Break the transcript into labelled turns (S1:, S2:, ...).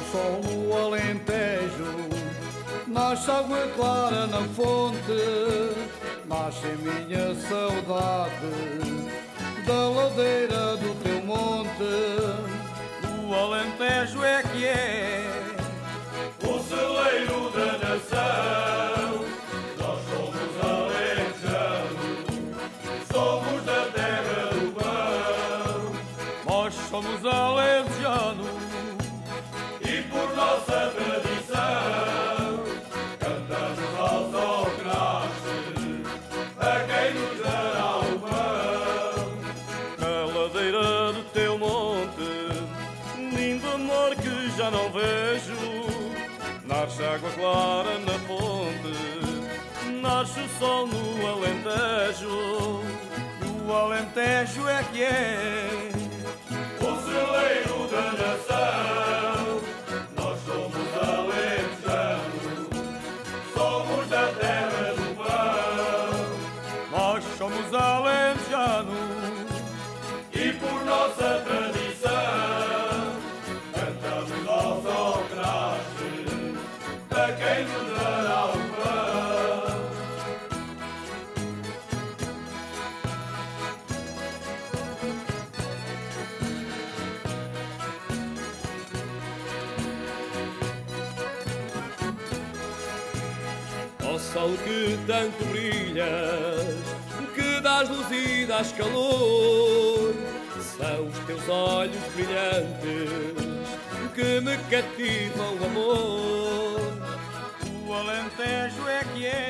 S1: sol no Alentejo, nasce água clara na fonte, nasce a minha saudade da ladeira do teu monte.
S2: O Alentejo é que é
S3: o celeiro da nação. Nós somos alentejanos, somos da terra do pão.
S2: Nós somos alentejanos
S3: e por nossa tradição cantamos aos alcraches a quem nos dará o pão.
S2: na ladeira do teu monte, lindo amor que já não vejo, nasce água clara na fonte, nasce o sol no Alentejo. O Alentejo é que é
S3: O celeiro da nação. Nós somos alentejanos, somos da terra do pão.
S2: nós somos alentejanos
S3: E por nossa tradição cantamos aos alcraches a quem nos dará o pão.
S2: ó sol que tanto brilhas, que dás luz e dás calor, são os teus olhos brilhantes que me cativam o amor. O Alentejo é que é